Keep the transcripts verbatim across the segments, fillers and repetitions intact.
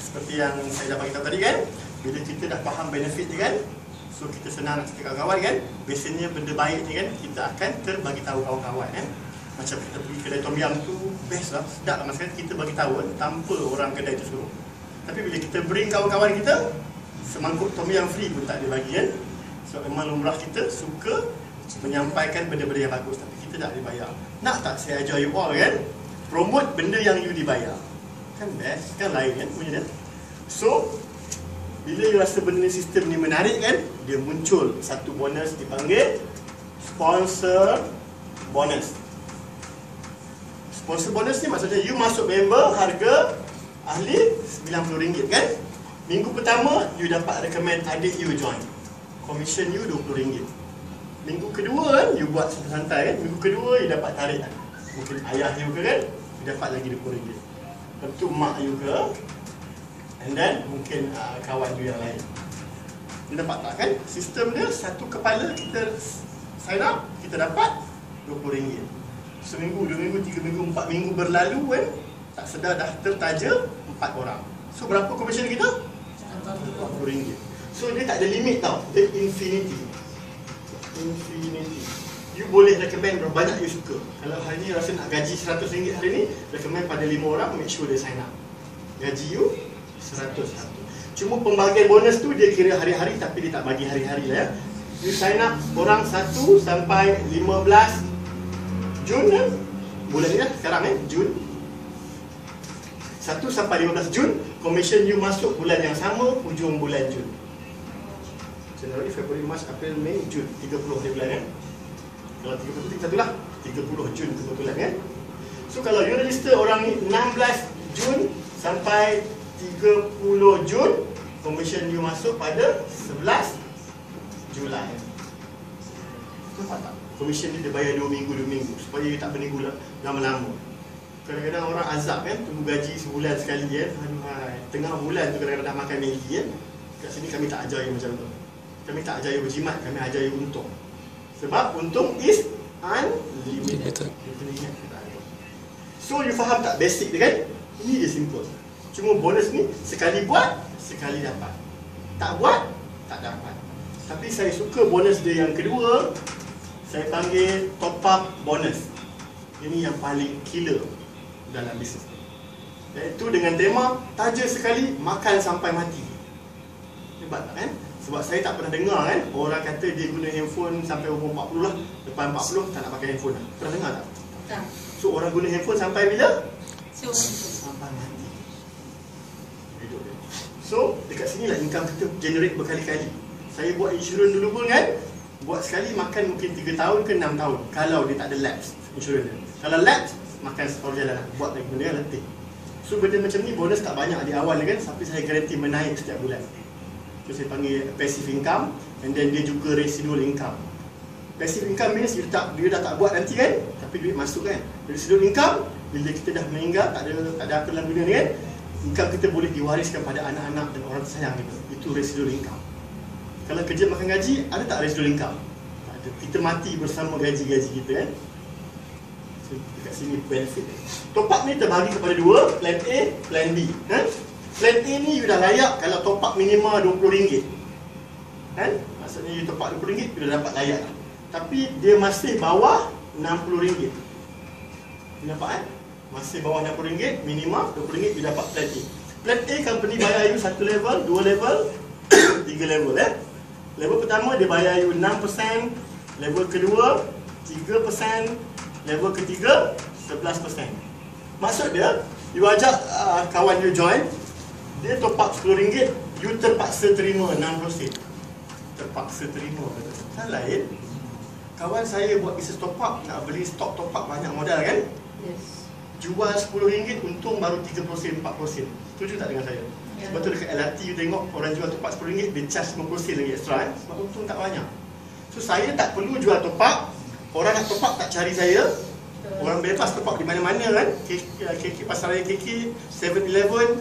seperti yang saya dah bagi tahu tadi kan, bila kita dah faham benefit dia kan, so kita senang nak cerita kawan-kawan kan. Biasanya benda baik ni kan kita akan terbagi tahu kawan-kawan kan. Macam kita pergi kedai tom yum tu best lah, sedap lah masa kita bagi tahu kan, tanpa orang kedai tu suruh. Tapi bila kita bring kawan-kawan kita, semangkuk tom yum free pun tak ada bagi kan. So memang lumrah kita suka menyampaikan benda-benda yang bagus, tapi kita tak dibayar. Nak tak saya ajar you all kan, promote benda yang you dibayar. Kan best, kan lain kan punya dia. So bila you rasa benda sistem ni menarik kan, dia muncul satu bonus dipanggil sponsor bonus. Sponsor bonus ni maksudnya you masuk member harga ahli sembilan puluh ringgit kan. Minggu pertama you dapat recommend adik you join, commission you dua puluh ringgit. Minggu kedua kan you buat santai kan, minggu kedua you dapat tarik kan. Mungkin ayah you ke kan, you dapat lagi dua puluh ringgit. Lepas tu mak you ke, and then mungkin uh, kawan you yang lain. You nampak tak kan, sistem dia satu kepala kita sign up, kita dapat dua puluh ringgit. Seminggu, dua minggu, tiga minggu, empat minggu berlalu kan, tak sedar dah tertaja empat orang. So berapa komisen kita? empat puluh ringgit. So dia tak ada limit tau, dia infinity. Infinity. You boleh recommend berapa banyak you suka. Kalau hari ni rasa nak gaji seratus ringgit hari ni, recommend pada lima orang, make sure dia sign up. Gaji you seratus. Cuma pembagian bonus tu dia kira hari-hari, tapi dia tak bagi hari-hari lah ya. You sign up orang satu sampai lima belas Jun kan? Bulan ni lah, sekarang kan, Jun satu sampai lima belas Jun, commission you masuk bulan yang sama, hujung bulan Jun. Januari, Februari, Mac, April, Mei, Jun, tiga puluh hari bulan kan. Kalau tiga puluh, tiga puluh satu lah, tiga puluh Jun kebetulan kan. So kalau you register orang ni enam belas Jun sampai tiga puluh Jun, commission you masuk pada sebelas Julai. Nampak tak? Commission ni dia bayar dua minggu, dua minggu supaya you tak berniaga lama-lama. Kadang-kadang orang azab kan, tunggu gaji sebulan sekali kan. Aduh hai, tengah bulan tu kadang-kadang dah makan Maggi kan. Kat sini kami tak ajar you macam tu. Kami tak ajar you berjimat, kami ajar you untung. Sebab untung is unlimited. So you faham tak basic dia kan? Ini dia simple. Cuma bonus ni sekali buat, sekali dapat. Tak buat, tak dapat. Tapi saya suka bonus dia yang kedua, saya panggil top up bonus. Ini yang paling killer dalam bisnes ni. Iaitu dengan tema taja sekali, makan sampai mati. Hebat tak kan? Sebab saya tak pernah dengar kan, orang kata dia guna handphone sampai umur empat puluh lah. Lepas empat puluh tak nak pakai handphone lah. Pernah dengar tak? Tak. So orang guna handphone sampai bila? Sampai mati. So dekat sini lah income kita generate berkali-kali. Saya buat insurans dulu pun kan, buat sekali makan mungkin tiga tahun ke enam tahun. Kalau dia tak ada lapse insurans dia. Kalau lapse, makan separuh jalan lah. Buat lagi benda yang letih. So benda macam ni bonus tak banyak di awal kan, tapi saya garanti menaik setiap bulan. So saya panggil passive income, and then dia juga residual income. Passive income means you tak, dia dah tak buat nanti kan, tapi duit masuk kan. Residual income, bila kita dah meninggal, tak ada tak ada apa dalam dunia ni kan, income kita boleh diwariskan pada anak-anak dan orang tersayang kita. Itu residual income. Kalau kerja makan gaji, ada tak residual income? Tak ada. Kita mati bersama gaji-gaji kita kan. So, dekat sini benefit. Top up ni terbagi kepada dua, plan A, plan B. Ha? Plan A ni you dah layak kalau top up minimal dua puluh ringgit. Kan? Maksudnya you top up dua puluh ringgit, you dah dapat layak lah. Tapi dia masih bawah enam puluh ringgit. Nampak kan? Masih bawah enam puluh ringgit, minimal dua puluh ringgit you dapat plan A. Plan A company bayar you satu level, dua level, tiga level eh. Level pertama dia bayar you enam peratus, level kedua tiga peratus, level ketiga sebelas peratus. Maksud dia, you ajak uh, kawan you join, dia top up sepuluh ringgit, you terpaksa terima enam puluh sen. Terpaksa terima. Kan lain. Kawan saya buat bisnes top up, nak beli stok top up banyak modal kan? Yes. Jual sepuluh ringgit, untung baru tiga puluh sen, empat puluh sen. Setuju tak dengan saya? Yeah. Sebab tu dekat L R T you tengok orang jual top up sepuluh ringgit, dia charge lima puluh sen lagi extra kan? Sebab untung tak banyak. So saya tak perlu jual top up. Orang nak top up tak cari saya. Orang bebas top up di mana-mana kan? K K Pasaraya K K, seven eleven,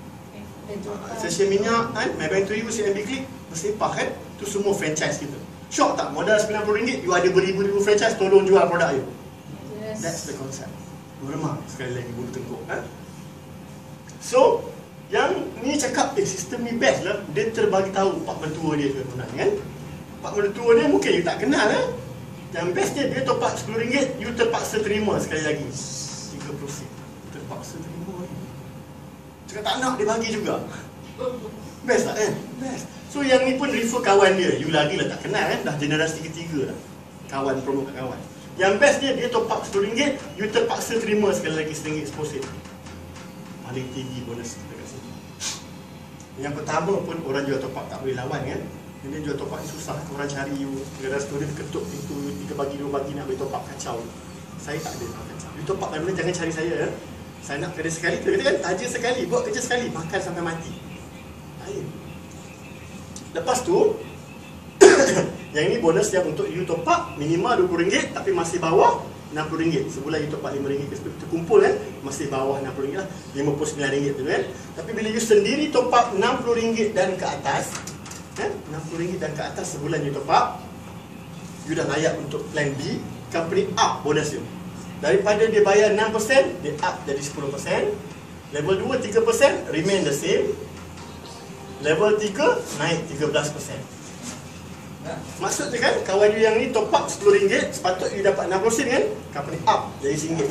Stesen minyak kan? MyBank to you, C M B Click, bersepah kan? Itu semua franchise kita. Syok tak? Modal sembilan puluh ringgit, you ada beribu-ribu franchise, tolong jual produk you. Yes. That's the concept. Berlemah sekali lagi bulu tengkuk kan? So, Yang ni cakap, eh sistem ni best lah. Dia terbagi tahu pak mentua dia ke mana kan. Pak mentua dia mungkin you tak kenal eh. Yang best dia, dia top up sepuluh ringgit, you terpaksa terima sekali lagi tiga puluh sen. Terpaksa terima. Cakap tak nak, dia bagi juga. Best tak kan? Best. So yang ni pun refer kawan dia. You lagi lah tak kenal kan. Dah generasi ketiga lah. Kawan promo kat kawan. Yang best dia, dia top up sepuluh ringgit, you terpaksa terima sekali lagi seringgit sepuluh sen. Paling tinggi bonus kita kat sini. Yang pertama pun orang jual top up tak boleh lawan kan. Dia jual top up ni susah. Orang cari you, gara-gara story ketuk pintu, tiga bagi dua bagi nak boleh top up, kacau. Saya tak ada nak kacau. You top up mana jangan cari saya ya. Saya nak kerja sekali, kita kan taja sekali, buat kerja sekali, makan sampai mati. Lain. Lepas tu yang ini bonus yang untuk you top up minimal dua puluh ringgit tapi masih bawah enam puluh ringgit. Sebulan you top up lima ringgit terkumpul kan, masih bawah enam puluh ringgit lah, lima puluh sembilan ringgit tu kan. Tapi bila you sendiri top up enam puluh ringgit dan ke atas kan, enam puluh ringgit dan ke atas sebulan you top up, you dah layak untuk plan B. Company up bonus you. Daripada dia bayar enam peratus, dia up jadi sepuluh peratus. Level dua tiga peratus, remain the same. Level tiga naik tiga belas peratus. Maksudnya kan, kawan you yang ni top up sepuluh ringgit, sepatut you dapat enam puluh sen kan. Company up jadi ringgit.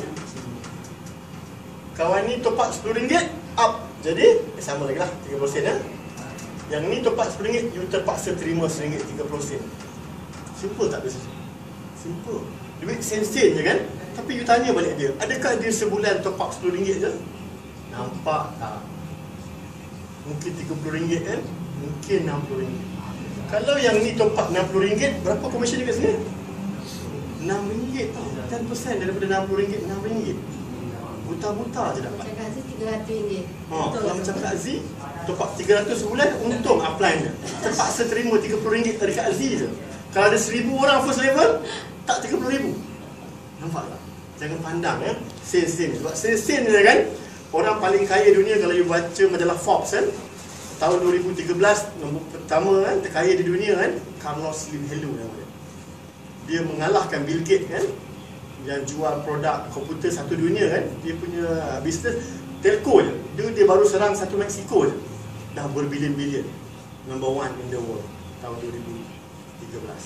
Kawan ni top up sepuluh ringgit, up jadi eh, sama lagi lah tiga puluh sen eh. Yang ni top up sepuluh ringgit, you terpaksa terima seringgit tiga puluh sen. Simple tak bisnes? Simple. Duit sen-sen je kan. Tapi you tanya balik dia, adakah dia sebulan top up sepuluh ringgit je? Nampak tak? Mungkin tiga puluh ringgit kan? Mungkin enam puluh ringgit. Kalau yang ni top up enam puluh ringgit, berapa komisen dia kat sini? enam ringgit tau. sepuluh peratus daripada enam puluh ringgit, enam ringgit. Buta-buta je dapat. Macam Kak Z tiga ratus ringgit. Ha, kalau macam Kak Z, top up tiga ratus sebulan, untung upline dia. Terpaksa terima tiga puluh ringgit dari Kak Z je. Kalau ada seribu orang first level, tak tiga puluh ribu. Nampak tak? Jangan pandang ya, sen-sen. Sebab sen-sen je kan, orang paling kaya dunia kalau you baca majalah Forbes kan, tahun dua ribu tiga belas, nombor pertama kan, terkaya di dunia kan, Carlos Slim Hello nama dia. Dia mengalahkan Bill Gates kan, yang jual produk komputer satu dunia kan. Dia punya bisnes telco je, dia, dia baru serang satu Mexico je, dah berbilion-bilion. Number one in the world tahun dua ribu tiga belas.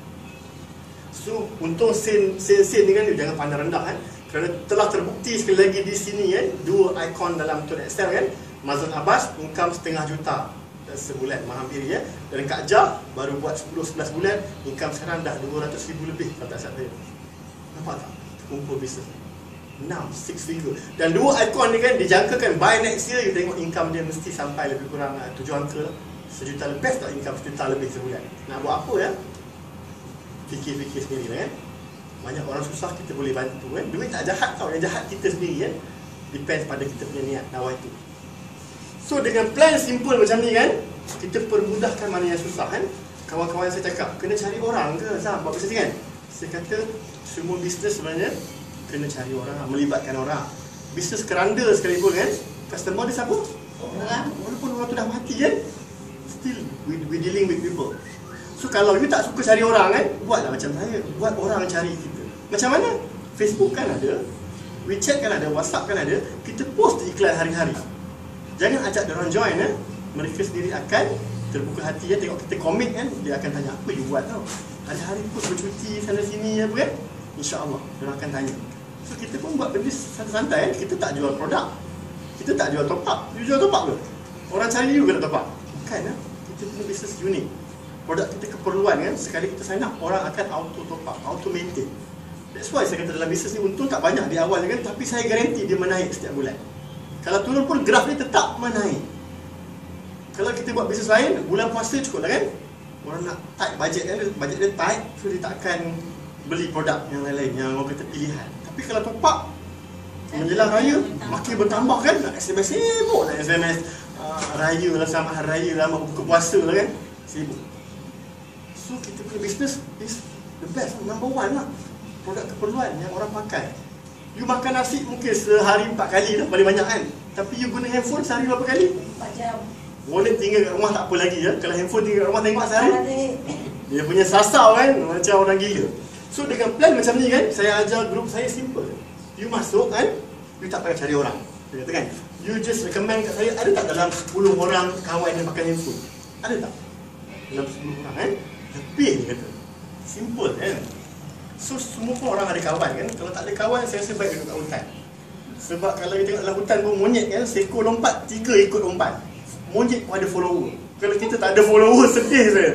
So untung sen-sen ni kan, jangan pandang rendah kan. Kerana telah terbukti sekali lagi di sini kan, dua ikon dalam Tun Excel kan. Mazlan Abbas income setengah juta sebulan, mahampir ya. Dan Kak Jah baru buat sepuluh sebelas bulan, income sekarang dah dua ratus ribu lebih kalau tak salah saya. Nampak tak? Kumpul bisnes enam, six figure. Dan dua ikon ni kan dijangkakan by next year, you tengok income dia mesti sampai lebih kurang tujuh angka lah. Sejuta lebih tak income sejuta lebih sebulan. Nak buat apa ya? Fikir-fikir sendiri kan. Banyak orang susah, kita boleh bantu kan. Duit tak jahat tau, yang jahat kita sendiri kan. Depends pada kita punya niat nawai tu. So dengan plan simple macam ni kan, kita permudahkan mana yang susah kan. Kawan-kawan saya cakap, kena cari orang ke Zam buat bisnes kan. Saya kata semua bisnes sebenarnya kena cari orang, melibatkan orang. Bisnes keranda sekalipun kan, customer dia siapa? Orang. Walaupun orang tu dah mati kan, still we, we dealing with people. So kalau you tak suka cari orang kan, buatlah macam saya, buat orang cari kita. Macam mana? Facebook kan ada, WeChat kan ada, WhatsApp kan ada. Kita post iklan hari-hari. Jangan ajak dia orang join eh. Mereka sendiri akan terbuka hati ya, tengok kita komit kan, dia akan tanya apa you buat tau. Hari-hari post bercuti sana sini apa kan. InsyaAllah dia akan tanya. So kita pun buat benda santai-santai kan. Kita tak jual produk, kita tak jual top up. You jual top up ke? Orang cari you ke nak top up? Bukan lah. Kita punya bisnes unik. Produk kita keperluan kan, sekali kita sign up, orang akan auto top up, auto maintain. That's why saya kata dalam bisnes ni untung tak banyak di awal kan, tapi saya garanti dia menaik setiap bulan. Kalau turun pun graf ni tetap menaik. Kalau kita buat bisnes lain, bulan puasa cukup lah kan. Orang nak tight budget kan, budget dia tight, so dia tak akan beli produk yang lain-lain, yang orang kata pilihan. Tapi kalau top up menjelang raya, makin bertambah kan, nak S M S sibuk, nak S M S uh, raya lah, sama hari raya lah, buka puasa lah kan, sibuk. So kita punya business is the best, number one lah. Produk keperluan yang orang pakai. You makan nasi mungkin sehari empat kali lah, paling banyak kan. Tapi you guna handphone sehari berapa kali? empat jam. Wallet tinggal kat rumah tak apa lagi ya. Kalau handphone tinggal kat rumah tengok sehari, dia punya sasau kan, macam orang gila. So dengan plan macam ni kan, saya ajar grup saya simple. You masuk kan, you tak payah cari orang. Dia kata kan, You just recommend kat saya, ada tak dalam sepuluh orang kawan yang pakai handphone? Ada tak? Dalam sepuluh orang kan? Lebih dia kata. Simple kan? So semua pun orang ada kawan kan? Kalau tak ada kawan, saya rasa baik duduk kat hutan. Sebab kalau you tengok dalam hutan pun monyet kan, seekor lompat, tiga ikut lompat. Monyet pun ada follower. Kalau kita tak ada follower, sedih saya.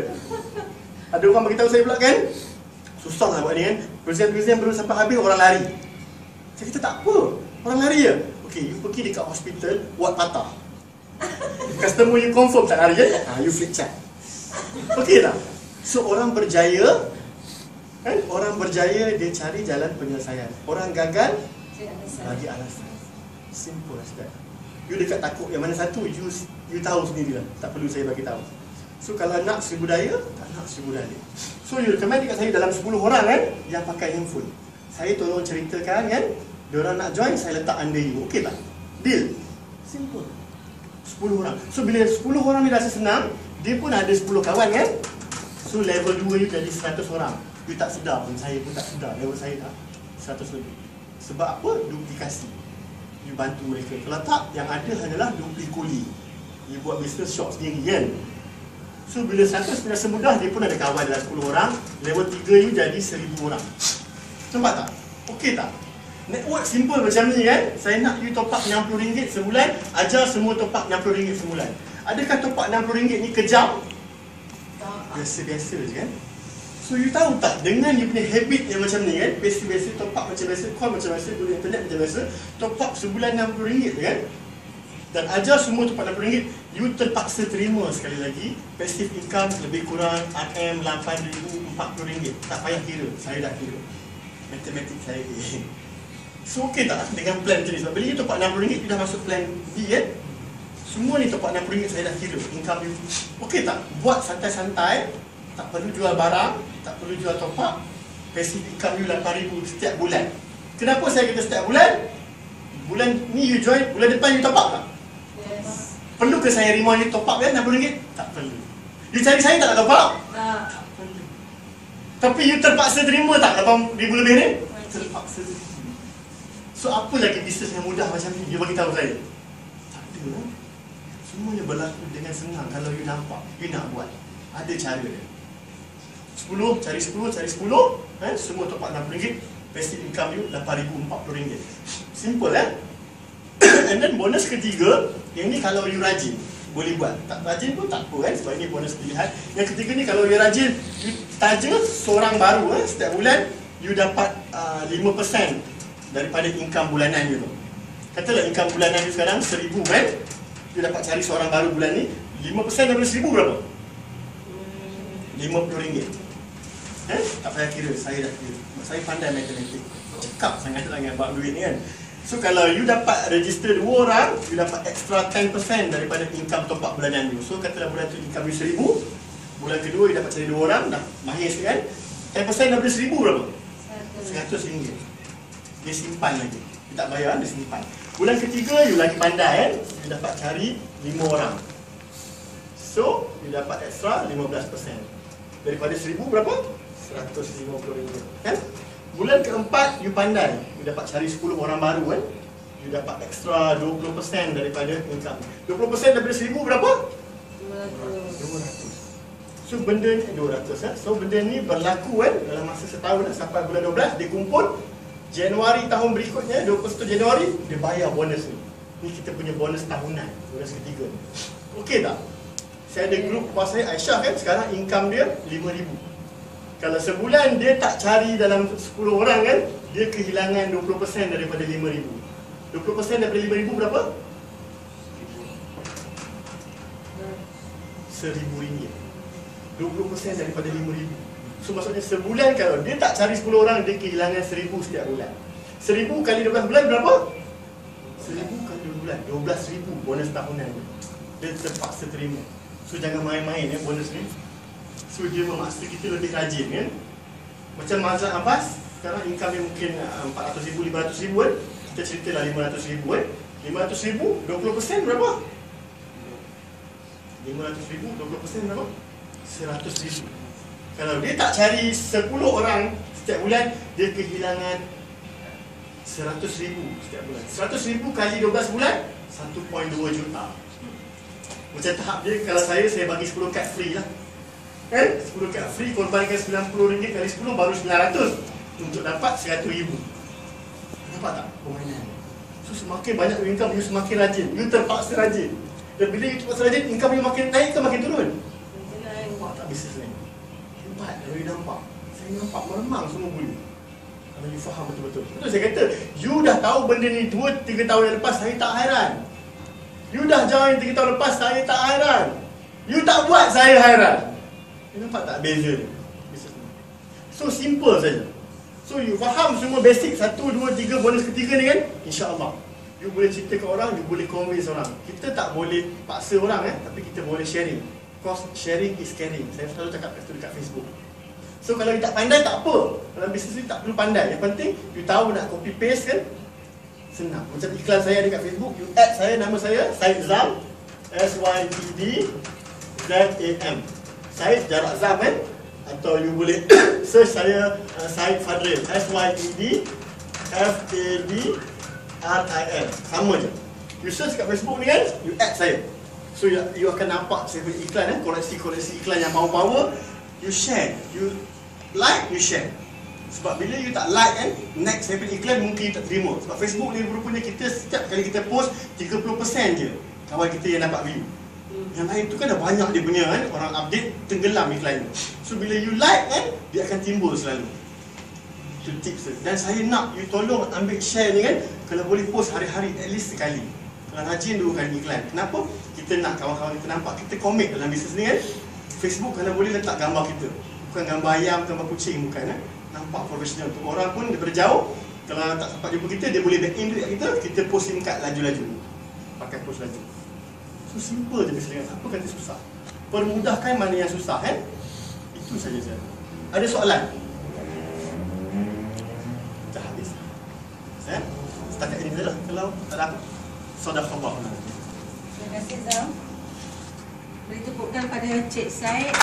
Ada orang beritahu saya pula kan, susah lah buat ni kan, present-present baru sampai habis orang lari. Saya kata tak apa, orang lari je. Okay, you pergi dekat hospital, buat patah. Customer you confirm tak lari kan, ha, you flip chat. Okay tak? So orang berjaya kan, orang berjaya dia cari jalan penyelesaian. Orang gagal bagi alasan. Simple as that. You dekat takut yang mana satu, you you tahu sendiri lah. Tak perlu saya bagi tahu. So kalau nak seribu daya, tak nak seribu daya. So you recommend dekat saya dalam sepuluh orang kan yang pakai handphone. Saya tolong ceritakan kan, diorang nak join, saya letak under you. Okay tak? Deal. Simple. sepuluh orang. So bila sepuluh orang ni rasa senang, dia pun ada sepuluh kawan kan. So level dua you jadi seratus orang. You tak sedar pun, saya pun tak sedar. Level saya dah seratus lebih. Sebab apa? Duplikasi. You bantu mereka. Kalau tak, yang ada hanyalah duplikoli. You buat business shop sendiri kan. So bila seratus rasa mudah, dia pun ada kawan dalam sepuluh orang. Level tiga you jadi seribu orang. Nampak tak? Okey tak? Network simple macam ni kan. Saya nak you top up enam puluh ringgit sebulan, ajar semua top up enam puluh ringgit sebulan. Adakah top up enam puluh ringgit ni kejam? Biasa-biasa je kan. So you tahu tak, dengan you punya habit yang macam ni kan, biasa-biasa top up macam biasa, call macam biasa, guna internet macam biasa, top up sebulan enam puluh ringgit kan. Dan ajar semua top up enam puluh ringgit, you terpaksa terima sekali lagi passive income lebih kurang R M lapan ribu empat puluh ringgit. Tak payah kira, saya dah kira. Matematik saya ni. So okey tak dengan plan macam ni? Sebab bila you top up enam puluh ringgit, you dah masuk plan B kan. Semua ni top up enam puluh ringgit saya dah kira income you. Okey tak? Buat santai-santai, tak perlu jual barang, tak perlu jual top up. Passive income you lapan ribu setiap bulan. Kenapa saya kata setiap bulan? Bulan ni you join, bulan depan you top up tak? Yes. Perlu ke saya remind you top up kan enam puluh ringgit? Tak perlu. You cari saya tak nak top up? Tak. Tak perlu. Tapi you terpaksa terima tak lapan ribu lebih ni? Terpaksa terima. So apa lagi bisnes yang mudah macam ni? You bagi tahu saya. Tak ada lah. Semuanya berlaku dengan senang kalau you nampak, you nak buat. Ada cara dia. sepuluh, cari sepuluh, cari sepuluh, eh? Semua top up enam puluh ringgit, passive income you lapan ribu empat puluh ringgit. Simple eh? And then bonus ketiga, yang ni kalau you rajin, boleh buat. Tak rajin pun tak apa kan, sebab ini bonus pilihan. Yang ketiga ni kalau you rajin, you taja seorang baru eh? Setiap bulan, you dapat uh, lima peratus daripada income bulanan you tu. Katalah income bulanan you sekarang seribu kan, you dapat cari seorang baru bulan ni, lima peratus daripada seribu berapa? lima puluh ringgit. Eh? Tak payah kira, saya dah kira. Saya pandai matematik. Cekap sangat dengan bab duit ni kan. So kalau you dapat register dua orang, you dapat extra ten percent daripada income top up bulanan you. So katalah bulan tu income you seribu, bulan kedua you dapat cari dua orang, dah mahir sikit kan. ten percent daripada seribu berapa? seratus ringgit. Dia simpan lagi. Dia tak bayar, dia simpan. Bulan ketiga you lagi pandai kan. You dapat cari lima orang. So, you dapat extra lima belas peratus. Daripada seribu berapa? seratus lima puluh ringgit kan? Bulan keempat, you pandai. You dapat cari sepuluh orang baru kan? You dapat extra dua puluh peratus daripada income. dua puluh peratus daripada seribu berapa? dua ratus. So, benda ni dua ratus kan? So, benda ni berlaku kan? Dalam masa setahun sampai bulan dua belas, dia kumpul. Januari tahun berikutnya, dua puluh satu Januari, dia bayar bonus ni. Ni kita punya bonus tahunan, bonus ketiga ni. Okey tak? Saya ada grup bos saya, Aisyah kan, sekarang income dia lima ribu. Kalau sebulan dia tak cari dalam sepuluh orang kan, dia kehilangan dua puluh peratus daripada lima ribu. dua puluh peratus daripada lima ribu berapa? seribu ringgit. dua puluh peratus daripada lima ribu. So maksudnya sebulan kalau dia tak cari sepuluh orang, dia kehilangan seribu setiap bulan. seribu kali dua belas bulan berapa? seribu kali dua bulan, dua belas ribu bonus tahunan. Dia terpaksa terima. So jangan main-main ya bonus ni. So dia memaksa kita lebih rajin kan. Macam Mazhar Abbas, sekarang income dia mungkin empat ratus ribu, lima ratus ribu kan. Kita ceritalah lima ratus ribu kan. lima ratus ribu, dua puluh peratus berapa? lima ratus ribu, dua puluh peratus berapa? seratus ribu. Kalau dia tak cari sepuluh orang setiap bulan, dia kehilangan seratus ribu setiap bulan. seratus ribu kali dua belas bulan, satu perpuluhan dua juta. Macam tahap dia, kalau saya, saya bagi sepuluh kad free lah. Kan? sepuluh kad free, korbankan sembilan puluh ringgit kali sepuluh baru sembilan ratus. Untuk dapat seratus ribu. Nampak tak permainan? So semakin banyak income, you semakin rajin. You terpaksa rajin. Dan bila you terpaksa rajin, income you makin naik ke makin turun? Nampak tak bisnes ni? Hebat, kalau you nampak. Saya nampak meremang semua bulu. Kalau you faham betul-betul. Betul saya kata, you dah tahu benda ni dua tiga tahun yang lepas, saya tak hairan. You dah join tiga tahun lepas, saya tak hairan. You tak buat, saya hairan. You nampak tak beza ni? So simple saja. So you faham semua basic satu, dua, tiga, bonus ketiga ni kan? InsyaAllah you boleh cerita ke orang, you boleh convince orang. Kita tak boleh paksa orang eh, tapi kita boleh sharing. Because sharing is caring. Saya selalu cakap itu dekat Facebook. So kalau you tak pandai tak apa. Dalam bisnes ni tak perlu pandai. Yang penting you tahu nak copy paste kan? Senang. Macam iklan saya dekat Facebook, you add saya, nama saya Syed Zam, S Y E D Z A M. Syed jarak Zam kan? Atau you boleh search saya uh, Syed Fadril, S Y E D F A D R I L. Sama je. You search kat Facebook ni kan, you add saya. So you, you akan nampak saya punya iklan eh, koleksi-koleksi iklan yang power-power. You share, you like, you share. Sebab bila you tak like kan, next saya punya iklan mungkin you tak terima. Sebab Facebook ni rupanya kita setiap kali kita post tiga puluh peratus je kawan kita yang dapat view. Yang lain tu kan dah banyak dia punya kan, orang update tenggelam iklan ni. So bila you like kan, dia akan timbul selalu. Itu tips dia. Dan saya nak you tolong ambil share ni kan, kalau boleh post hari-hari at least sekali. Kalau rajin dua kali iklan. Kenapa? Kita nak kawan-kawan kita nampak kita komit dalam bisnes ni kan. Facebook kalau boleh letak gambar kita. Bukan gambar ayam, gambar kucing, bukan kan. Nampak profesional. Untuk orang pun daripada jauh, kalau tak sempat jumpa kita, dia boleh back in dekat kita, kita post SIM card laju-laju. Pakai post laju. So simple je bisnes. Apa kata susah? Permudahkan mana yang susah kan? Itu saja saya. Ada soalan? Dah habis. Saya setakat ini sajalah. Kalau tak ada apa, Sadaqallah. Terima kasih Zam. Boleh tepukkan pada Cik Syed.